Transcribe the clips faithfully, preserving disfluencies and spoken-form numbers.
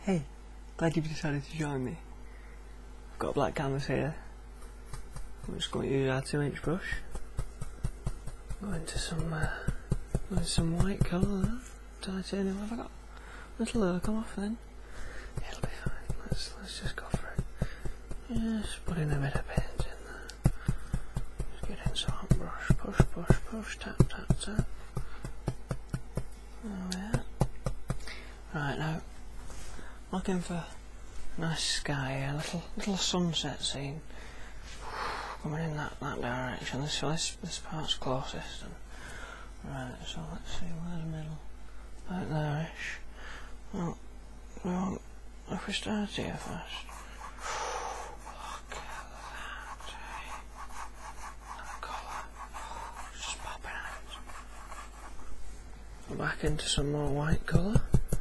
Hey, glad you've decided to join me. I've got a black canvas here. I'm just going to use our two inch brush. Go into some, uh, go into some white colour there. Titanium. Have I got a little oil come off then? It'll be fine. Let's, let's just go for it. Just put in a bit of paint in there. Just get in some brush. Push, push, push. Tap, tap, tap. Oh yeah. Right now, looking for a nice sky, a little little sunset scene. Coming in that, that direction. This, this this part's closest. And, right, so let's see where's the middle. Right there-ish. Well, well, if we start here first. Look at that. That colour. Just popping out. Back into some more white colour.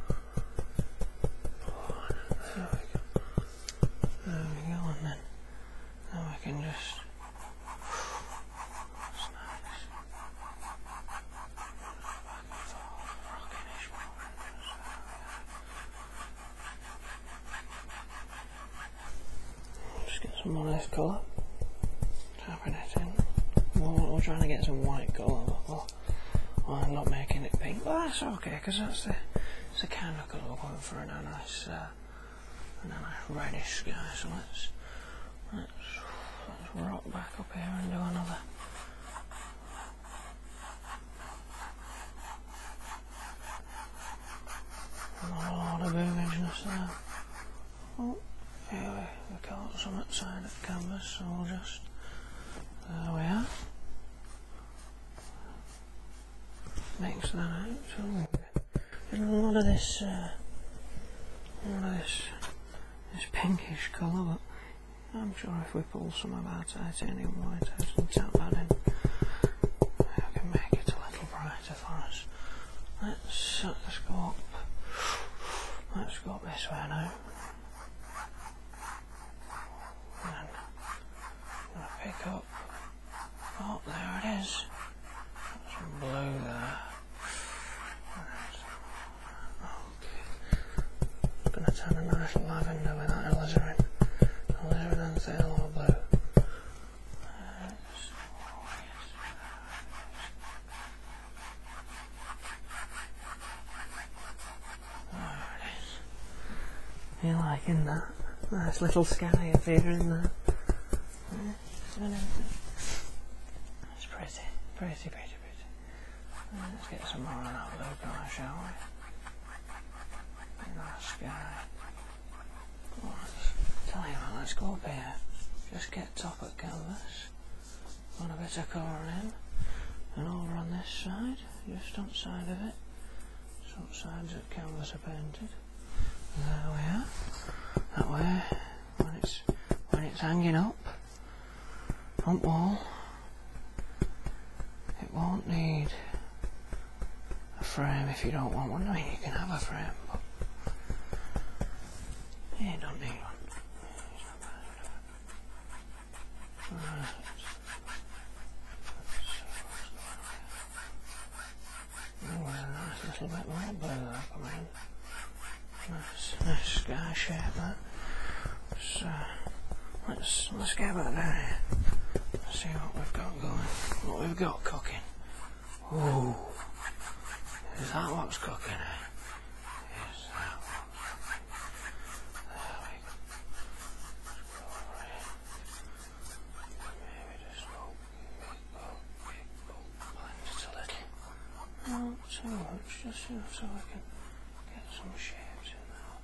There we go. There we go, and then, then we can just. That's nice. Back and forth, rockinish movements. Just get some more of this colour. Tapping it in. We're, we're trying to get some white colour, but we'll, we'll end up making it pink. But that's okay, because that's the, it's the kind of colour we're going for in a nice. Uh, And a nice reddish sky, so let's, let's, let's rock back up here and do another. Another lot of boogishness there. Oh, here we, we caught some outside of the canvas, so we'll just, there we are. Mix that out, so we'll get a lot of this, uh, a lot of this. This pinkish colour, but I'm sure if we pull some of our titanium white out and tap that in, we can make it a little brighter for us. Let's, let's go up. Let's go up this way now. And then I'm going to pick up. Oh, there it is. Some blue there. I'm going to turn a nice lavender with that alizarin. Alizarin and phthalo blue. There it is. You liking that? Nice little sky appearing there. It's pretty, pretty, pretty, pretty. Let's get some more of that blue colour, shall we? Nice sky. Well, let's, tell you what, let's go up here. Just get top of canvas. Put a bit of colour in. And over on this side, just outside of it. Some sides of canvas are painted. There we are. That way, when it's when it's hanging up, front wall, it won't need a frame if you don't want one. I mean, you can have a frame, but you don't need one. Right. Oh, well, a nice little bit more blue there coming in. Nice, nice sky shape there. Let's, uh, let's, let's get back down here. Let's see what we've got going. What we've got cooking. Ooh. Is that what's cooking, eh? Is that what's cooking? There we go. Let's go over here. Maybe just go, go, go, blend it a little. Not too much, just enough so I can get some shapes in there.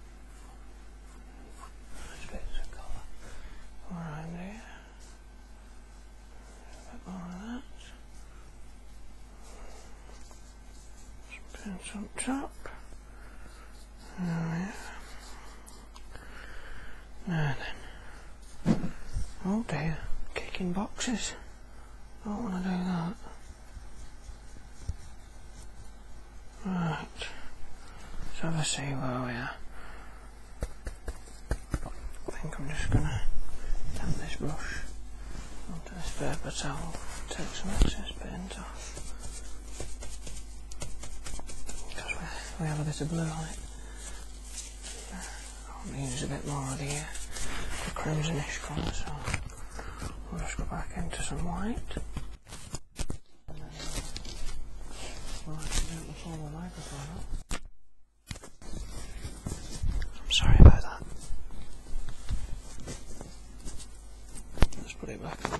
Nice bits of colour around here. A bit more of that. Some pins on top. There we are. Now then. Oh dear, kicking boxes. Don't want to do that. Right. Let's have a see where we are. I think I'm just going to tap this brush onto this paper towel, take some excess paint off. Because we, we have a bit of blue on it. want to use a bit more of the, uh, the crimsonish colour, so we'll just go back into some white. And then uh, we'll accidentally pull the microphone up. I'm sorry about that. Let's put it back on.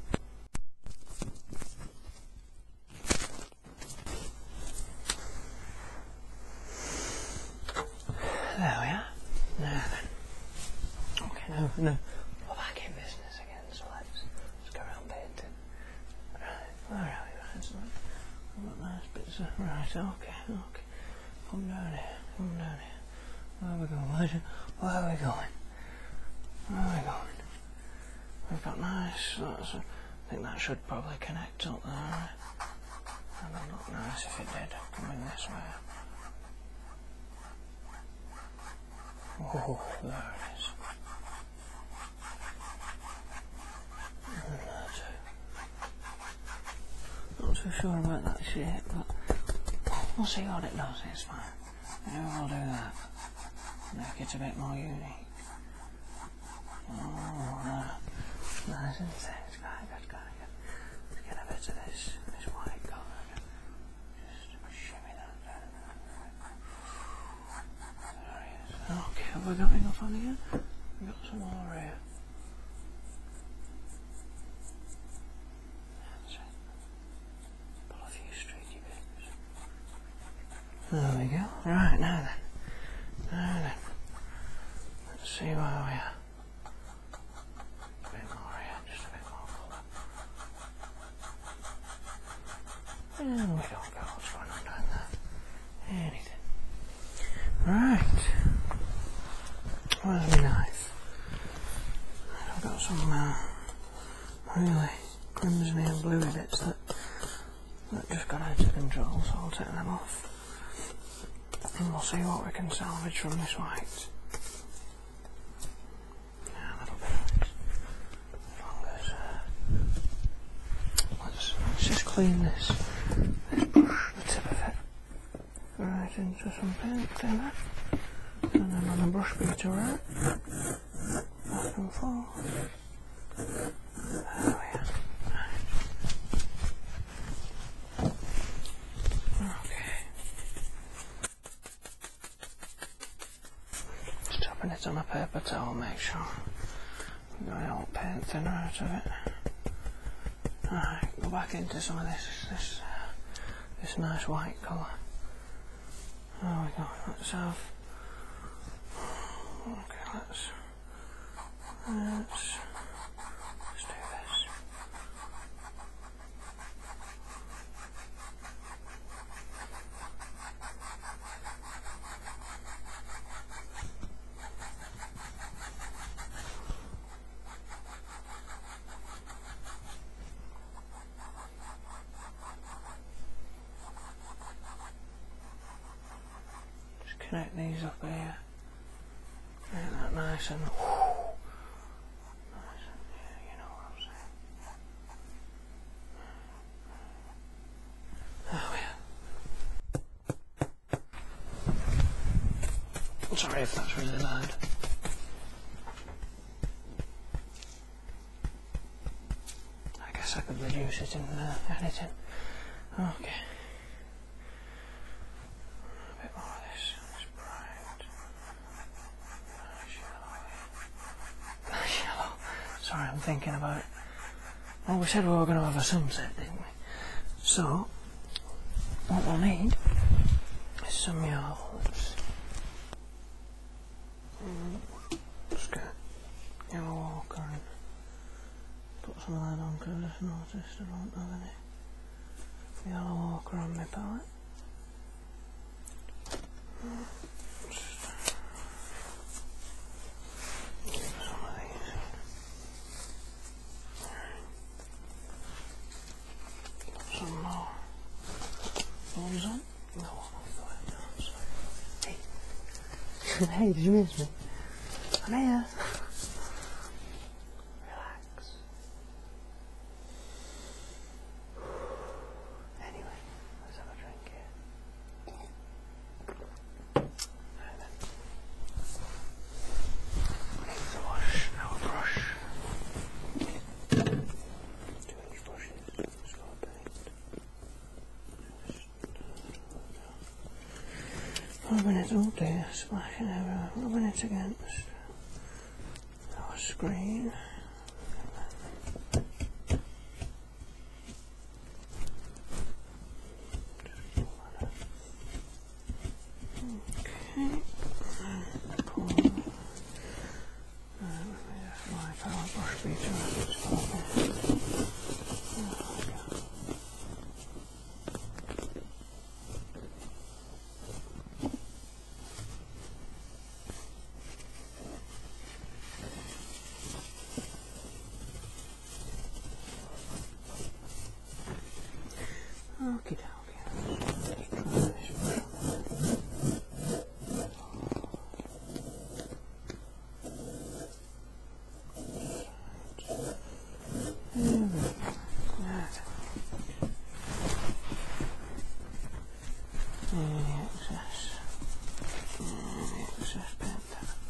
There we are. Now then. Okay, now, now we're back in business again, so let's, let's go around painting. Right, where are we? Right, so I've got nice bits of... Right, okay, okay. Come down here, come down here. Where are we going? Where, you, where are we going? Where are we going? We've got nice... That's a, I think that should probably connect up there. That would look nice if it did, coming this way. Oh, there it is. And there too. Not too sure about that shape, but we'll see what it does, it's fine. Maybe we'll do that. Make it a bit more unique. Oh, uh, nice and thick. It's quite good, quite good. Let's get a bit of this, this white colour. Just shimmy that down. There he is. Okay, have we got enough on here? We've got some more here. That's it. Pull a few streaky bits. There we go. Right, now then. Now then. Let's see where we are. A bit more here, just a bit more colour. And we don't know what's going on down there. Anything. Right. Where's my knife? I've got some uh, really crimsony and bluey bits that, that just got out of control, so I'll take them off. And we'll see what we can salvage from this white. Yeah, a little bit of it. As long as... Uh, let's, let's just clean this, this brush, the tip of it, right into some paint in there. And then on the brush beater, right? Back and forth. There we are. Okay. Just tapping it on a paper towel, make sure we got any old paint thinner out of it. Alright, go back into some of this, this, uh, this nice white colour. There we go. Let's have... Okay, let's, let's, let's do this. Just connect these up here. Ain't that nice and whoo, nice and yeah, you know what I'm saying. There we are. Sorry if that's really loud. I guess I could reduce it in uh, editing. Okay. A bit more of this. It's bright. Yellow. Sorry, I'm thinking about it. Well, we said we were going to have a sunset, didn't we? So, what we'll need is some yellow. Let's mm, just get yellow ochre and put some of that on, because I just noticed I don't have any yellow ochre on my palette. Some more bones on. No, I'm sorry. Hey. Hey, did you miss me? I'm here. Relax. Anyway, let's have a drink here. Oh dear, splashing everywhere, rubbing it against our screen. Okay. Pull. Uh, let me just wipe our brush beater as it's going. Okie dokie. Let's try this brush. There we go. Right. Any excess. Any excess paint.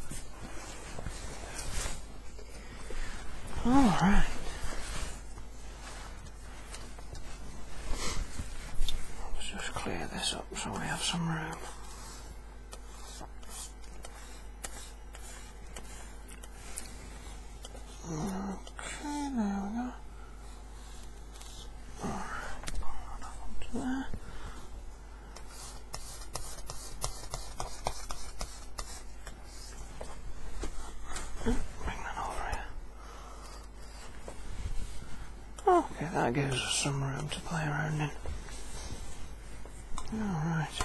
Alright. Just clear this up so we have some room. Okay, there we go. Alright, pull that up onto there. Bring that over here. Okay, that gives us some room to play around in. Alrighty.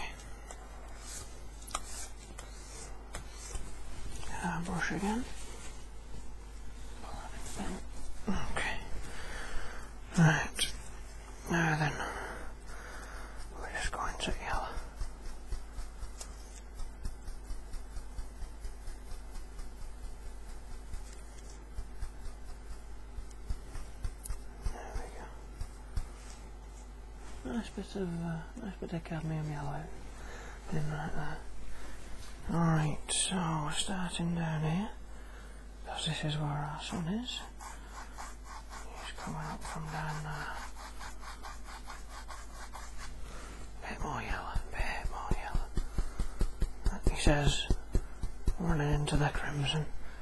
Uh, brush again. Okay. Right. Now then, we're just going to yellow. There we go. Nice bit of uh, nice bit of cadmium yellow in right there. Alright, so we're starting down here, because this is where our sun is. He's coming up from down there. Bit more yellow, bit more yellow. He says, running into the crimson.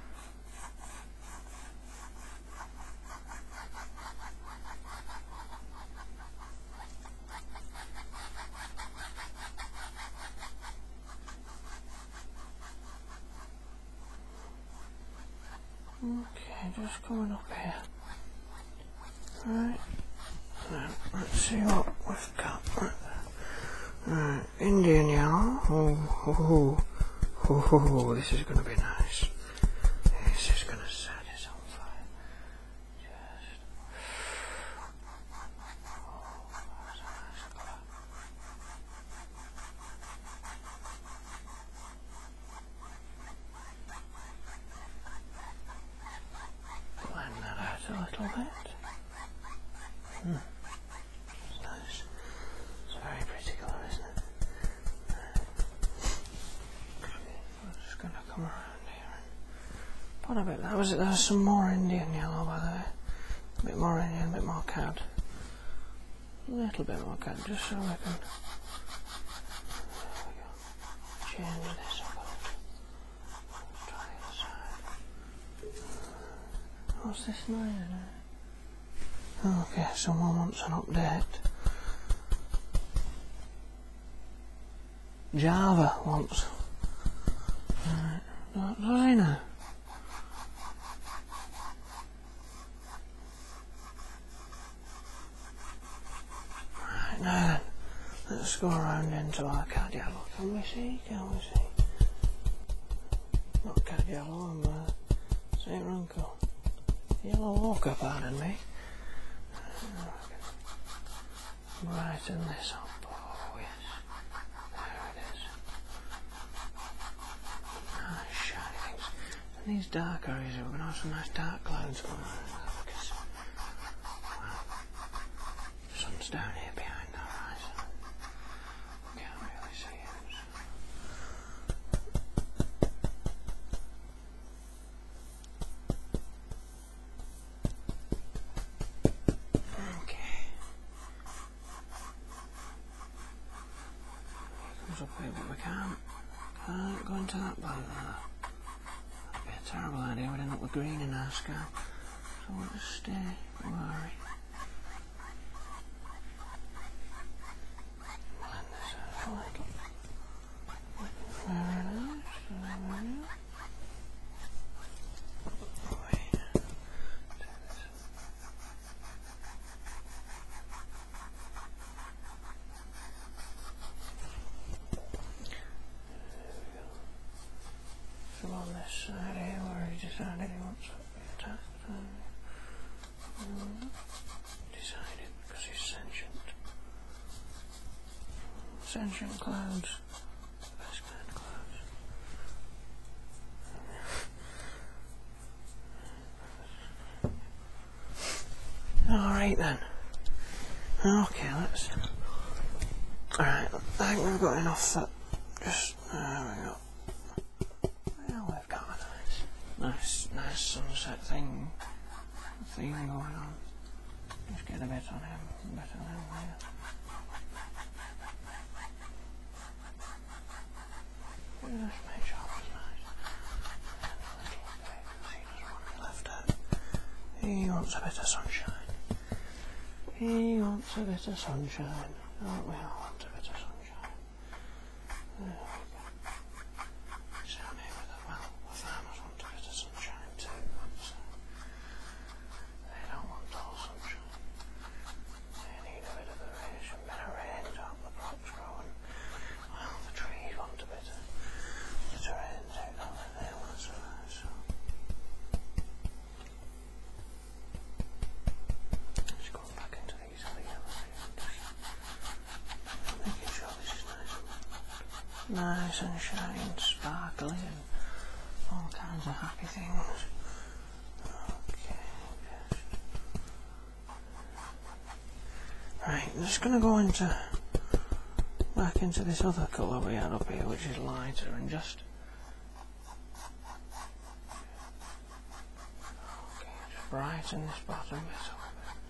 Okay, just coming up here. Right, now let's see what we've got. Right, right. Indian yellow. Oh, oh, oh, oh, oh, this is going to be nice. This is going to set us on fire. Just. Oh, that's a nice colour. Blend that out a little bit. Hmm. It's nice. It's a very pretty colour, isn't it? I'm just going to come around here and put a bit. That was it. There's some more Indian yellow, by the way. A bit more Indian, a bit more cad. A little bit more cad, just so we can. There we go. Change this up a little. Let's try the other side. What's this noise? Okay, someone wants an update. Java wants. Right. What does he know? Right, now then, let's go around into our cad yellow. Can we see? Can we see? Not cad yellow, I'm uh, Saint Runco. Yellow ochre, pardon me. Brighten this up. Oh yes, there it is. Nice shiny things. And these dark areas, we're going to have some nice dark clouds. Oh, wow. Sun's down here behind our eyes. We can't really see it. Up here, but we can't, Can't go into that bottom of that. That'd be a terrible idea. We'd end up with green in our sky. So we'll just stay wary. Blend this out a little. Very nice. Very nice. On this side here where he decided he wants to be attacked. Um, decided because he's sentient. Sentient clouds. Best kind of clouds. Alright then. Okay, let's. Alright, I think we've got enough that just. There we go. Nice, nice sunset thing, thing going on. Just get a bit on him, a bit on him there. Just make sure it's nice. And a little bit, because he doesn't want me left out. He wants a bit of sunshine. He wants a bit of sunshine. Don't we all want a bit of sunshine? There we go. Down here with the, well, the farmers want a bit of sunshine too, so they don't want all sunshine. They need a bit of the rain, some bit of rain to help the crops grow, and well, the trees want a bit of, bit of rain too, don't they? They want some of that, so just going back into these other yellows here, just making sure this is nice and nice and shiny and sparkly and all kinds of happy things. Okay, just right, I'm just going to go into back into this other colour we had up here, which is lighter, and just okay, just brighten this bottom bit up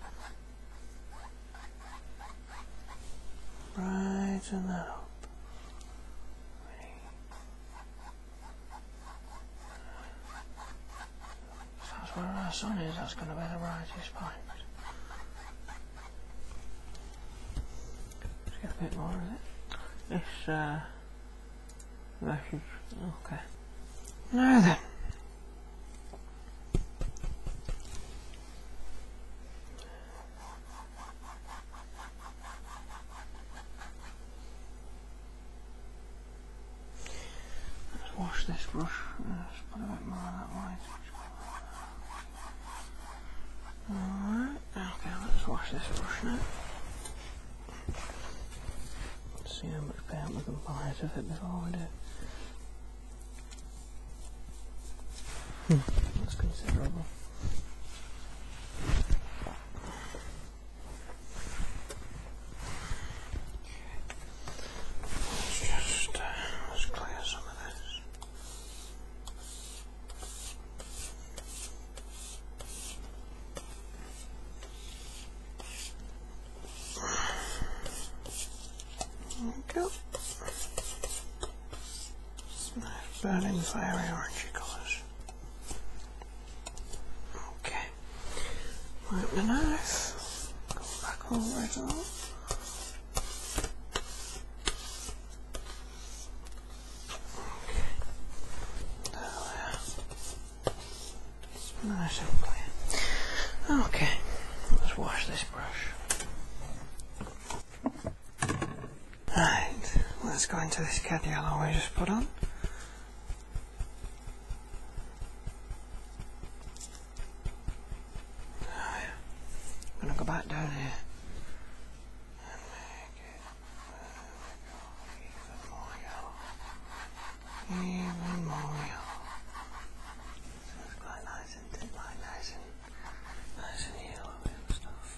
a bit. Brighten that up. Where our sun is, that's going to be the brightest point. Let's get a bit more of it. This, uh, version, okay. Now then. Let's wash this brush. Let's put a bit more of that white. Alright, okay, let's wash this brush now. Let's see how much paint we can pull out of it before we do. Hmm, that's considerable. Let's just, uh, let's clear some of this. Go. Nice burning fiery orangey colours. Okay. Wipe the knife. Go back over it all. Okay. There we are. Nice and clear. Okay. Let's wash this brush. Right, let's go into this cad yellow we just put on. Oh yeah. I'm going to go back down here and make it, there we go, even more yellow. Even more yellow. So it's quite nice, isn't it? Quite nice and, nice and yellow and stuff.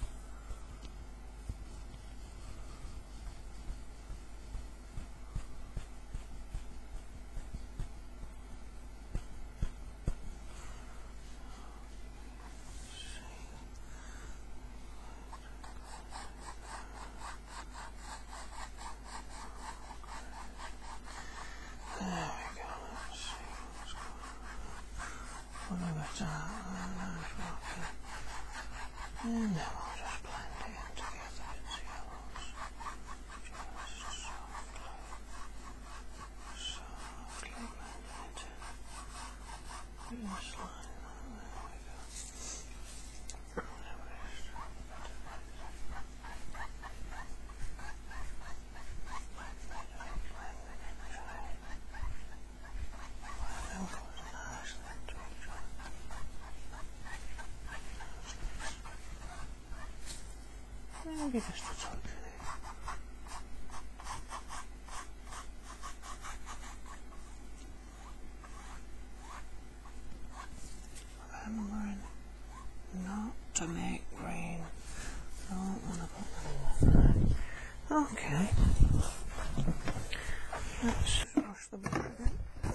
bit out, and nice rocking. And then we'll just blend it in together with the yellows. Just softly, softly blending it in. Just like that, there we go. Now we just drop a bit of it. Blend it up, blend it into it. Blend them close nicely into each other. Maybe just a touch in it. Remembering not to make green. Don't want to put that in there. Okay. Let's brush the brush again.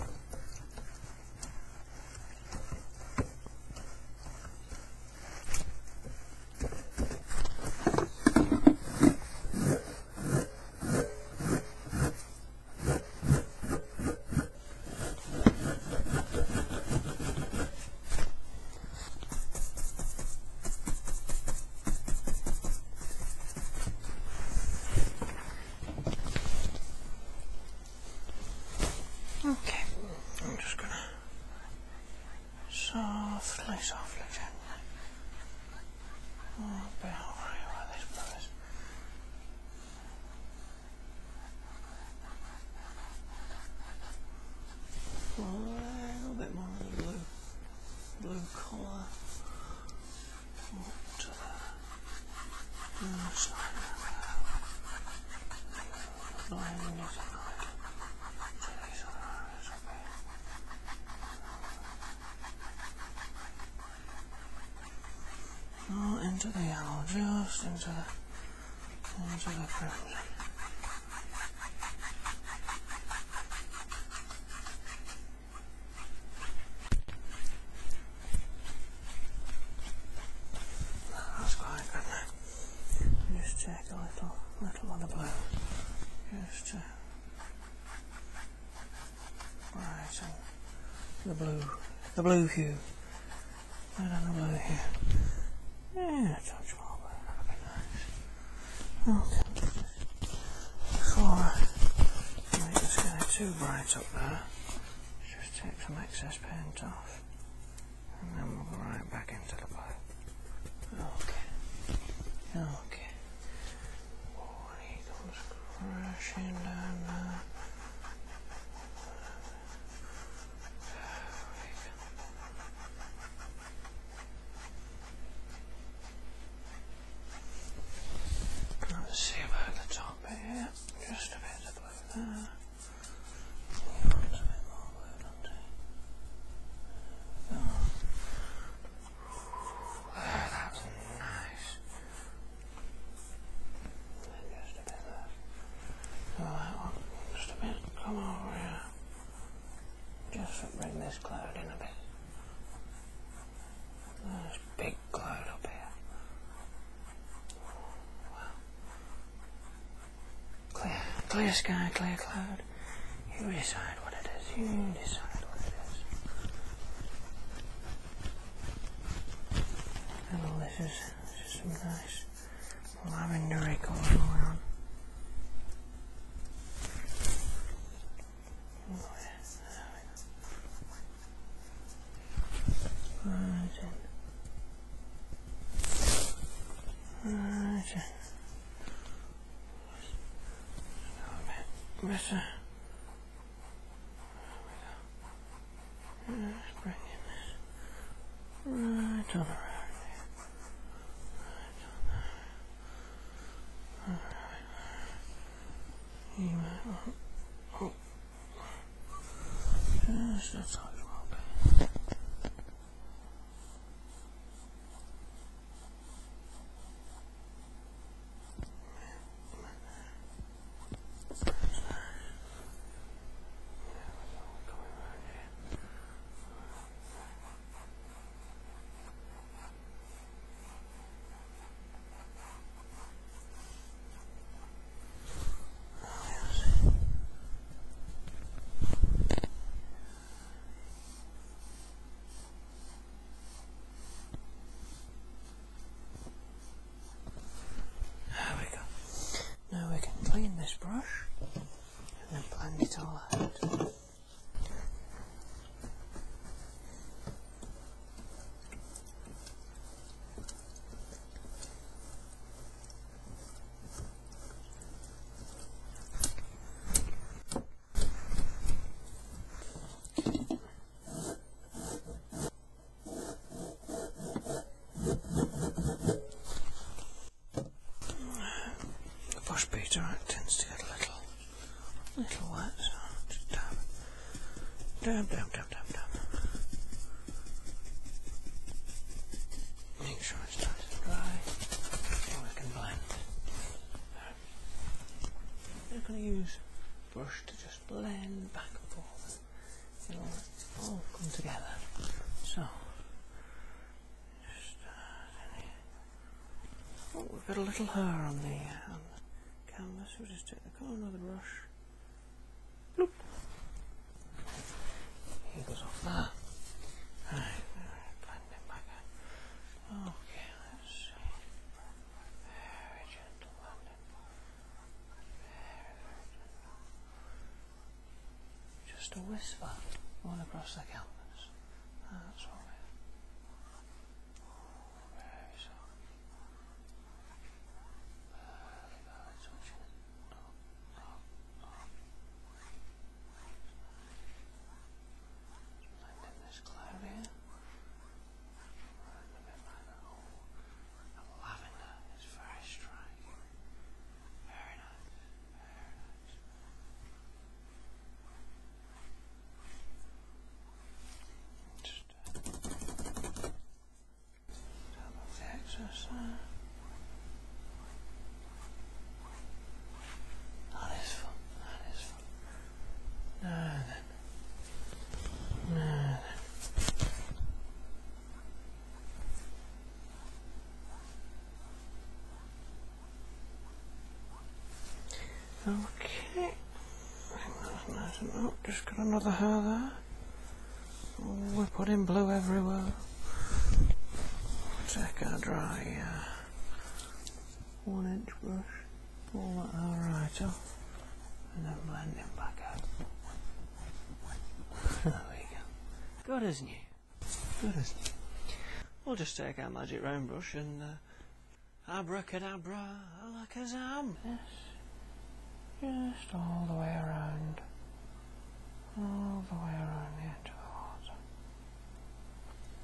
Okay, I'm just gonna softly, softly, gently. Oh, be alright with this brush. A little bit more of the blue, blue colour up to the other side of that. Blend it in. Oh, into the yellow, just into the, into the crimson. That's quite good now. Just take a little, little of the blue, just to brighten the blue, the blue hue, right on the blue hue. Yeah, a touch more, but that'll be nice. Okay. Before I make this guy too bright up there, just take some excess paint off, and then we'll go right back into the blue. Okay. Okay. Oh, and he comes crashing down there. Let's see about the top here. Just a bit of blue there. He wants a bit more blue, doesn't he? Oh. There, that's nice. And then just a bit there. Oh, that one. Just a bit. Come over here. Just to bring this cloud in a bit. There's a big cloud up here. Clear, clear sky, clear cloud. You decide what it is. You decide what it is. And all this is, this is some nice lavendery colour going on. Oh yeah, there we go. Right in. Right in. Better. There we go. Just bring in this right on around here. Right on there. Alright. You might want oh. Just a touch more bit. it's alright, it tends to get a little, little wet, so just dab, dab, dab, dab, dab, dab. Make sure it's nice and dry, so we can blend. I'm just going to use a brush to just blend back and forth. It'll all come together. So, just, uh, oh, we've got a little hair on the, uh, on the canvas. We'll just take the corner of the brush. Bloop. Here goes off that. Right, blend it back out. Okay, let's see. Very gentle blending. Very, very gentle. Just a whisper going across the canvas. That's all right. Very soft. Barely, barely touching it. Oh, oh, oh. Just blending this cloud here. Right a bit like that. Oh, the lavender is very striking. Very nice. Very nice. Just uh, tap off the excess there. That is fun. That is fun. Now then. Now then. Okay. I think that's nice and up. Just got another hair there. Oh, we're putting blue everywhere. Take our dry uh, one inch brush, pull that hair right off, and then blend it back out. There we go. Good as new. Good as new. We'll just take our magic round brush and uh, abracadabra, alakazam. Yes. Just all the way around.